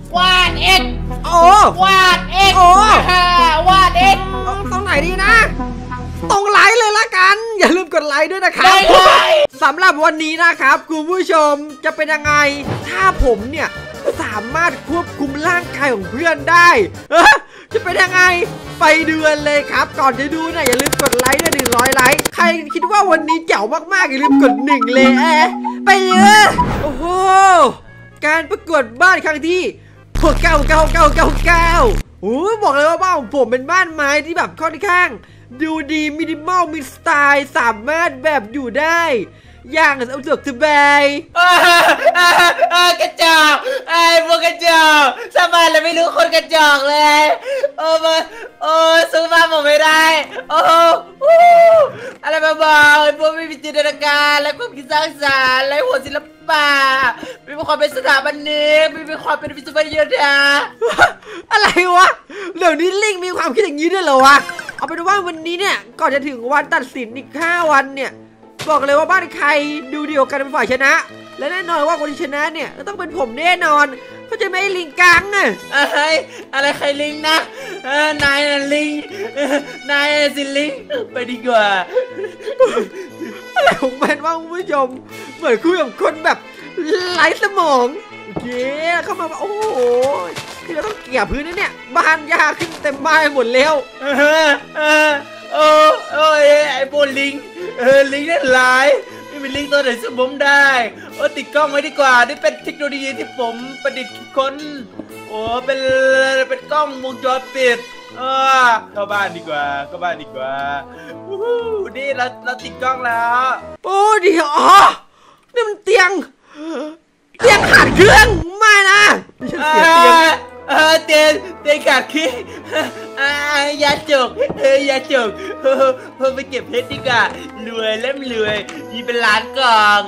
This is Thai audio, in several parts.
วาดเอ็กโอ้วาดเอ็กวาดเอ็กตรงไหนดีนะตรงไลค์เลยละกันอย่าลืมกดไลค์ด้วยนะครับสำหรับวันนี้นะครับคุณผู้ชมจะเป็นยังไงถ้าผมเนี่ยสามารถควบคุมร่างกายของเพื่อนได้จะเป็นยังไงไปดูกันเลยครับก่อนจะดูเนี่ยอย่าลืมกดไลค์ด้วย100ไลค์ใครคิดว่าวันนี้เจ๋วมากๆอย่าลืมกด1เลยไปเลยโอ้โหการประกวดบ้านครั้งที่99999โอ้บอกเลยว่าบ้านของผมเป็นบ้านไม้ที่แบบค่อนข้างดูดีมินิมอลมีสไตล์สามารถแบบอยู่ได้อย่างสะดวกสบายกระจอกพวกกระจอกสบายเลยไม่รู้คนกระจอกเลยซื้อบ้านผมไม่ได้อะไรบ้าๆพวกไม่มีจินตนาการและความคิดสร้างสรรค์และหัวศิลปะไม่มีความเป็นสถาบันนี้ไม่มีความเป็นวิศวกรรมอะไรวะเดี๋ยวนี้ลิงมีความคิดอย่างนี้ด้วยเหรอวะเอาเป็นว่าวันนี้เนี่ยก่อนจะถึงวันตัดสินอีก5 วันเนี่ยบอกเลยว่าบ้านใครดูดีกว่ากันเป็นฝ่ายชนะและแน่นอนว่าคนที่ชนะเนี่ยต้องเป็นผมแน่นอนเขาจะไม่ลิงกังอะไรใครลิงนะนายลิงนายสิลิงไปดีกว่าอะไรของมันว่าคุณผู้ชมเหมือนคุยกับคนแบบไร้สมองโอเคเข้ามาโอ้โหคือเราต้องเกี่ยพื้นนี่เนี่ยบ้านยากขึ้นเต็มบ้านหมดแล้วไอ้พวกลิงลิงนั่นหลายไม่มีลิงตัวไหนสู้ผมได้ติดกล้องไว้ดีกว่านี่เป็นเทคโนโลยีที่ผมประดิษฐ์ค้นเป็นกล้องวงจรปิดเข้าบ้านดีกว่านี่เราติดกล้องแล้วโอ้เดี๋ยวนี่มันเตียงขาดเครื่องไม่นะฉันเสียเตียงเตียงขาดขี้ยาจกเพิ่มไปเก็บเพชรดีกว่ารวยเล่มรวยมีเป็นล้านกล่อง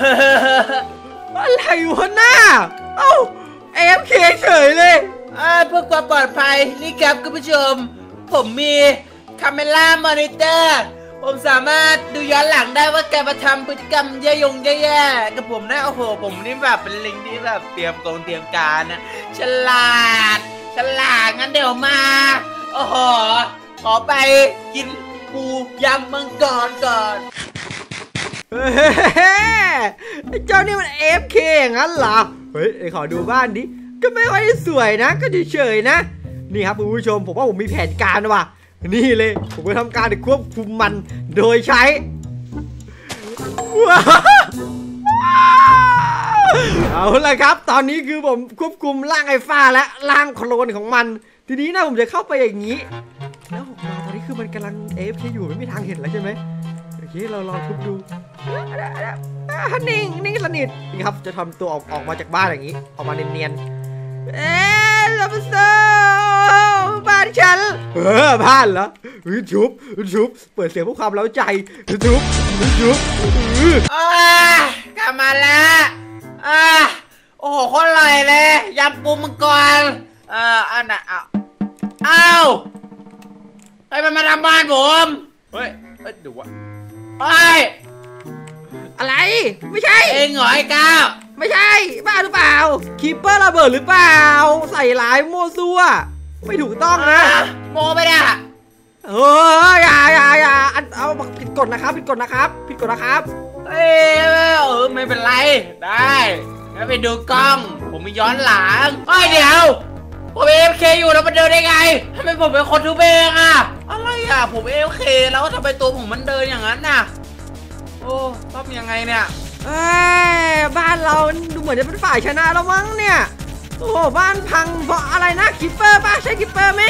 อะไรวะหน้าAFK เฉยเลยเพื่อความปลอดภัยนี่ครับคุณผู้ชมผมมีคาเมล่ามอนิเตอร์ผมสามารถดูย้อนหลังได้ว่าแกมาทำพฤติกรรมแย่ๆกับผมนะโอ้โหผมนี่แบบเป็นลิงที่แบบเตรียมการนะฉลาดงั้นเดี๋ยวมาโอ้โหขอไปกินปูยำมังกรก่อนเจ้านี่มัน AFK อย่างนั้นเหรอเฮ้ยขอดูบ้านดิก็ไม่ค่อยสวยนะก็เฉยๆนะนี่ครับคุณผู้ชมผมว่าผมมีแผนการว่ะนี่เลยผมจะทำการควบคุมมันโดยใช้เอาละครับตอนนี้คือผมควบคุมร่างไอ้ฟ้าและร่างโคลนของมันทีนี้นะผมจะเข้าไปอย่างนี้แล้วผมมาตอนนี้คือมันกำลังAFKอยู่ไม่มีทางเห็นแล้วใช่ไหมโอเคเราลองทุบดูนิ่งสนิทนี่ครับจะทำตัวออกมาจากบ้านอย่างนี้ออกมาเนียนลับโซ่บ้านฉันบ้านเหรอชุบเปิดเสียงเพื่อความเร้าใจชุบกลับมาแล้วโอ้โหคนอร่อยเลยยำปูมังกรอันน่ะใครมันมาทำบ้านผมเฮ้ยดูวะอะไรไม่ใช่เองเหรอไอ้ก้าวไม่ใช่บ้าหรือเปล่าคีปเปอร์ระเบิดหรือเปล่าใส่ร้ายโมซัวไม่ถูกต้องนะโมไม่ได้อย่าเอาผิดกฎนะครับผิดกฎนะครับไม่เป็นไรได้งั้นไปดูกล้องผมมีย้อนหลังเดี๋ยวผมAFKอยู่แล้วมันเดินได้ไงทำไมผมเป็นคนทุบเองอะไรผมAFKแล้วทำไมตัวผมมันเดินอย่างนั้นน่ะโอ้ต้องยังไงเนี่ยบ้านเราดูเหมือนจะเป็นฝ่ายชนะแล้วมั้งเนี่ยโอ้บ้านพังเพราะอะไรนะคิปเปอร์ป่ะใช่คิปเปอร์ไหม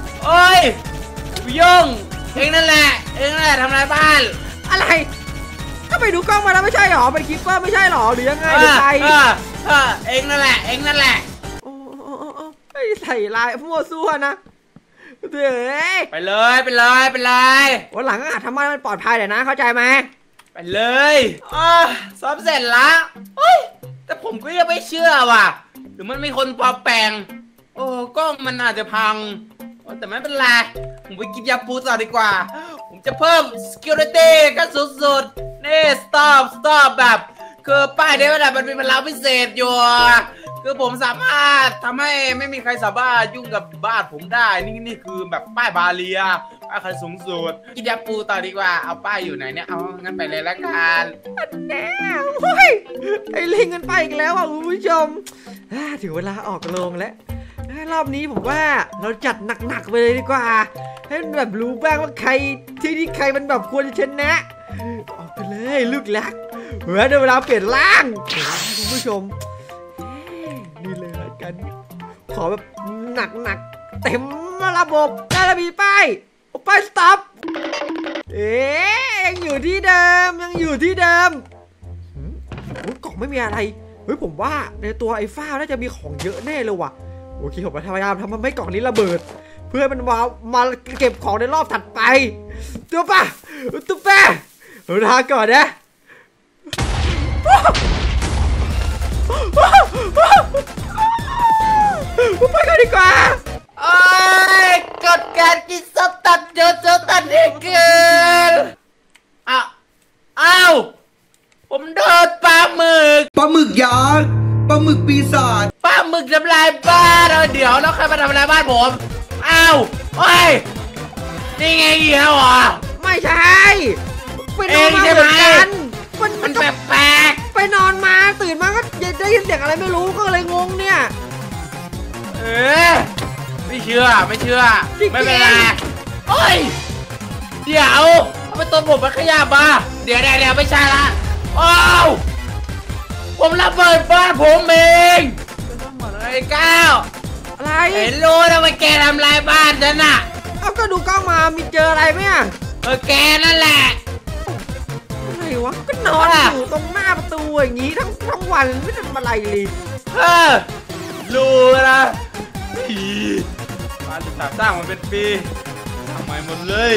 ยุ่งเองนั่นแหละทำลายบ้านอะไรก็ไปดูกล้องมาแล้วไม่ใช่หรอเป็นคิปเปอร์ไม่ใช่หรอหรือยังไงหรือใครเองนั่นแหละไม่ใส่ลายมั่วซั่วนะเดี๋ยวไปเลยวันหลังทำให้มันปลอดภัยหน่อยนะเข้าใจไหมไปเลยซ้อมเสร็จละแต่ผมก็ยังไม่เชื่อว่ะหรือมันมีคนปลอมแปลงกล้องมันอาจจะพังแต่ไม่เป็นไรผมไปกินยาปูต่อดีกว่าผมจะเพิ่ม security กันสุดๆนี่ stop แบบคือป้ายนี้มันมีพลังพิเศษอยู่คือผมสามารถทำให้ไม่มีใครสามารถยุ่งกับบ้านผมได้นี่คือแบบป้ายบาเรียป้ายคันสูงสุดกินยาปูต่อดีกว่าเอาป้ายอยู่ไหนเนี่ยเอางั้นไปเลยละกันแน่โอ้ยไอ้ลิงกันไปอีกแล้วอ่ะคุณผู้ชมถึงเวลาออกโรงแล้วรอบนี้ผมว่าเราจัดหนักๆไปเลยดีกว่าให้แบบรู้บ้างว่าใครที่ใครมันแบบควรจะชนะออกไปเลยลูกรักเหมือนเวลาเปลี่ยนร่างคุณผู้ชมนี่เลยละกันขอแบบหนักเต็มระบบได้แล้วมีป้ายสต็อปยังอยู่ที่เดิมกล่องไม่มีอะไรเฮ้ยผมว่าในตัวไอ้ฟ้าน่าจะมีของเยอะแน่เลยว่ะโอเคผมพยายามทำให้กล่องนี้ระเบิดเพื่อมันมาเก็บของในรอบถัดไปตัวป่ะลาก่อนนะไปกันดีกว่าโอ้ยกดการกินส้มตำโจตันให้เกินอ้าวผมโดนปลาหมึกยักษ์ปลาหมึกปีศาจปลาหมึกทำลายบ้านเดี๋ยวแล้วใครมาทำลายบ้านผมอ้าวโอ้ยนี่ไงเหี้ยเหรอไม่ใช่ไปนอนมาเหมือนกันมันแปลกไปนอนมาตื่นมาก็ได้ยินเสียงอะไรไม่รู้ก็เลยงงเนี่ยไม่เชื่อไม่เป็นไรโอ้ยเดี๋ยวเอาไปตัวผมมาขยับมาเดี๋ยวไม่ใช่ละอ้าวผมระเบิดบ้านผมเองไอ้ก้าวอะไรเห็นรู้นะว่าแกทำลายบ้านฉันน่ะเอาก็ดูกล้องมามีเจออะไรไหมแกนั่นแหละอะไรวะก็นอนอยู่ตรงหน้าประตูอย่างนี้ทั้งวันไม่ทำอะไรเลยรู้นะบ้านสร้างมาเป็นปีทำไมหมดเลย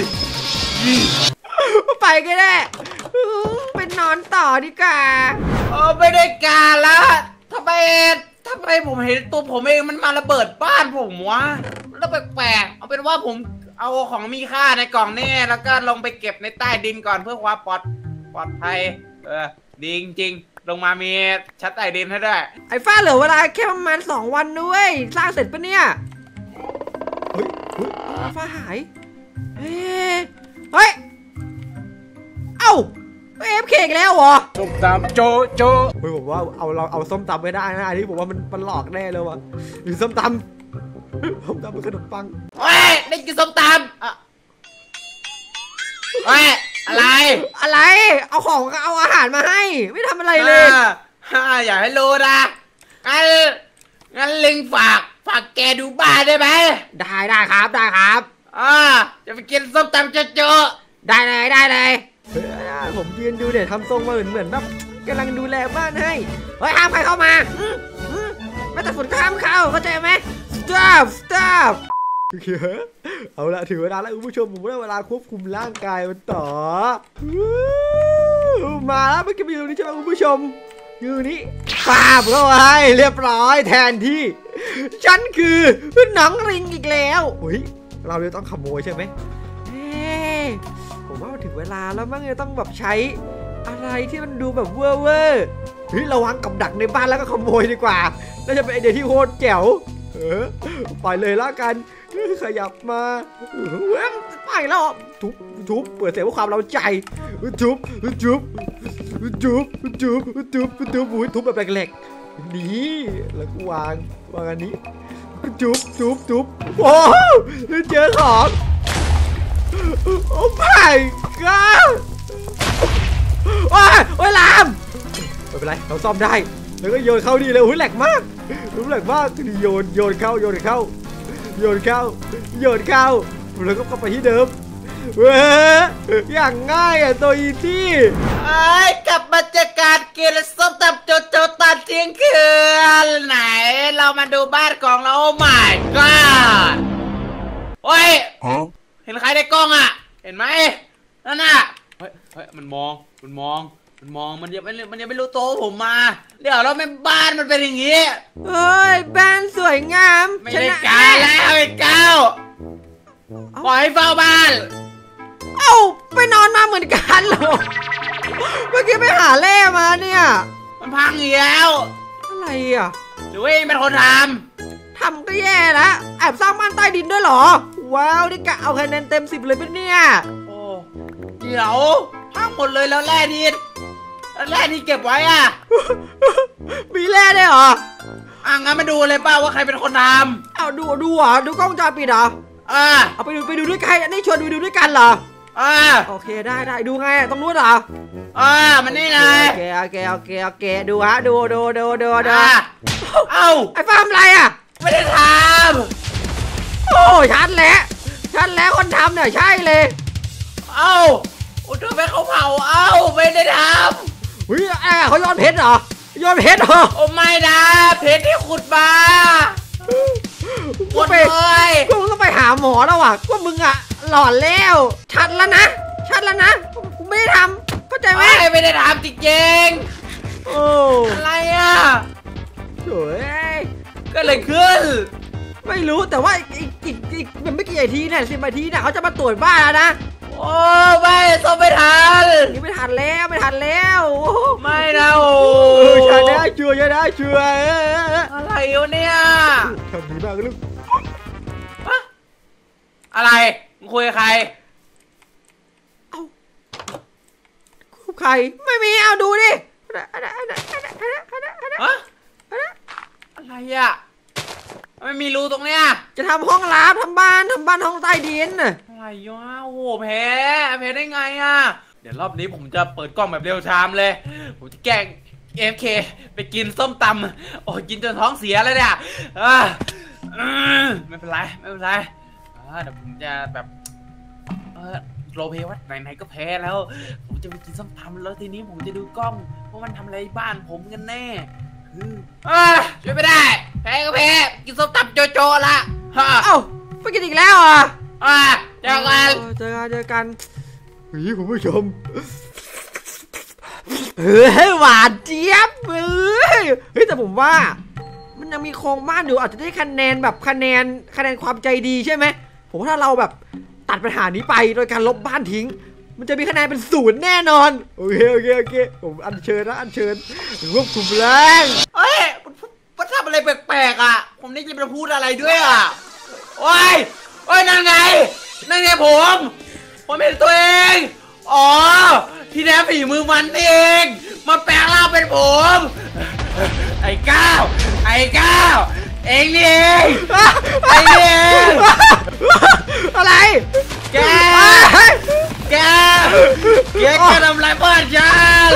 ไปก็ได้เป็นนอนต่อดีกว่าไม่ได้การละทำไมผมเห็นตัวผมเองมันมาระเบิดบ้านผมวะแล้วแปลกๆเอาเป็นว่าผมเอาของมีค่าในกล่องนี่แล้วก็ลงไปเก็บในใต้ดินก่อนเพื่อความปลอดภัยดีจริงลงมามีชั้นใต้ดินให้ได้ไอ้ฟ้าเหลือเวลาแค่ประมาณ2 วันด้วยสร้างเสร็จปะเนี่ยเฮ้ยฟ้าหายเฮ้ยเอ้าFKอีกแล้วเหรอส้มตำโจเฮ้ยผมว่าเอาส้มตำไม่ได้นะอันนี้ผมว่ามันหลอกแน่เลยว่ะหรือส้มตำเป็นขนมปังได้กินส้มตำอะไรเอาอาหารมาให้ไม่ทำอะไรเลยอย่าให้รู้นะงั้นลิงฝากแกดูบ้านได้ไหมได้ครับจะไปกินส้มตำโจได้เลยผมยืนดูเดี๋ยวทำทรงมาเหมือนแบบกำลังดูแลบ้านให้เฮ้ยห้ามใครเข้ามาไม่แต่ฝนห้ามเข้าใจไหม stop โอเคเอาละถึงเวลาแล้วคุณผู้ชมผมได้เวลาควบคุมร่างกายมันต่อมาแล้วเมื่อกี้มีตรงนี้ใช่ไหมคุณผู้ชมอยู่นี่ป้าบเข้าไปเรียบร้อยแทนที่ฉันคือน้องริงอีกแล้วเฮ้ยเราจะต้องขโมยใช่ไหมผมว่าถึงเวลาแล้วมั้งจะต้องแบบใช้อะไรที่มันดูแบบเวอร์เฮ้ยระวังกับดักในบ้านแล้วก็ขโมยดีกว่าน่าจะเป็นไอเดียที่โคตรแจ๋วปล่อยเลยละกันขยับมาไปแล้วทุบเปิดเสียงเพื่อความเราใจทุบทุบแบบแหลกๆนี่แล้วก็วางอันนี้ทุบโอ้เจอของโอ้ my god โอ้ยลามไม่เป็นไรเราซ่อมได้แล้วก็โยนเข้าดีเลยโอ้ยแหลกมากโยนเข้าแล้วก็กลับไปที่เดิมอย่างง่ายอ่ะตัวอีที่กลับมาจากการกินส้มตำโจตอนเที่ยงคืนไหนเรามาดูบ้านของเราโอ้ my god โอ้ยเห็นใครในกล้องอ่ะเห็นไหมนั่นน่ะเฮ้ยมันมองมันยังไม่รู้โตผมมาเดี๋ยวเราไม่บ้านมันเป็นอย่างงี้เฮ้ยบ้านสวยงามไม่ได้การแล้วไอ้เก้าปล่อยให้เฝ้าบ้านไปนอนมาเหมือนกันเหรอเมื่อกี้ไปหาแร่มาเนี่ยมันพังอีกแล้วอะไรอ่ะโจรือว่าเองเป็นคนททำก็แย่แล้วแอบสร้างบ้านใต้ดินด้วยเหรอว้าวนี่กะเอาคะแนนเต็ม10เลยปะเนี่ยำโอ้เดี๋ยวพังหมดเลยแล้วแร่ที่เก็บไว้อ่ะมีแร่ได้วยเหรองั้นมาดูเลยป้าว่าใครเป็นคนทเอาดูเหรอดูกล้องวงจรปิดเหรอำเอาไปดูด้วยกันนี่ชวนไปดูด้วยกันเหรอโอเคได้ดูไงตรงนู้นเหรอมันนี่ไงโอเคดูฮะดูเอ้าไอ้ฟ้าทำอะไรอ่ะไม่ได้ทโอ้ชัดแล้วคนทำเนี่ยใช่เลยำเอ้าโอ้เธอไปเขาเผาไม่ได้ทเฮ้ยเขาโยนเพชรเหรอำโอ้ไม่นะเพชรที่ขุดมาหมดเลยกูต้องไปหาหมอแล้วว่ะกูมึงอ่ะหลอนแล้วชัดแล้วนะกูไม่ได้ทำเข้าใจไหมไม่ได้ทำจริงโอ้อะไรอ่ะเฮ้ยก็เลยขึ้นไม่รู้แต่ว่าอีกมันไม่กี่นาทีเนี่ย10 นาทีเนี่ยเขาจะมาตรวจบ้านแล้วนะโอ้ไม่ต้องไม่ทันนี่ไม่ทันแล้วไม่นะโอ้ชนะช่วยอะไรวะเนี่ยทำดีมากลูกอะไรมึงคุยกับใครใครไม่มีเอาดูดิอะไรอ่ะไม่มีรูตรงเนี้ยจะทำห้องลับทำบ้านห้องใต้ดินอะไรวะโอ้โหแพ้ได้ไงอ่ะเดี๋ยวรอบนี้ผมจะเปิดกล้องแบบเรียวไทม์เลยผมจะแกล้ง AFK ไปกินส้มตำโอ้กินจนท้องเสียเลยเนี่ยไม่เป็นไรเดี๋ยวผมจะแบบโรลเพลย์ว่าไหนๆก็แพ้แล้วผมจะไปกินส้มตำแล้วทีนี้ผมจะดูกล้องว่ามันทำอะไรบ้านผมกันแน่ช่วยไม่ได้แพ้ก็แพ้กินส้มตำโจละเอ้าไปกินอีกแล้วเจอกันคุณผู้ชมหวานเจี๊ยบแต่ผมว่ามันยังมีโครงบ้านอยู่อาจจะได้คะแนนแบบคะแนนความใจดีใช่ไหมผมว่าถ้าเราแบบตัดปัญหานี้ไปโดยการลบบ้านทิ้งมันจะมีคะแนนเป็น0แน่นอนโอเคผมอัญเชิญรวบกลุ่มแรงมันทำอะไรแปลกๆอ่ะผมนี่จะไปพูดอะไรด้วยอ่ะโอ้ยนั่นไงผมเห็นตัวเองที่แท้ฝีมือมันเองมันแปลงร่างเป็นผมไอ้ก้าวเองนี่เองอะไรแกทำไรบ้านฉัน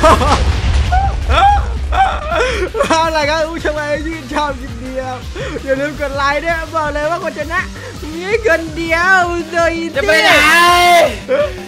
อะไรครับผู้ชมยืนชอบกินเดียวอย่าลืมกดไลค์ด้วยบอกเลยว่าคนชนะมีให้เกินเดียวโดยจะไปไหน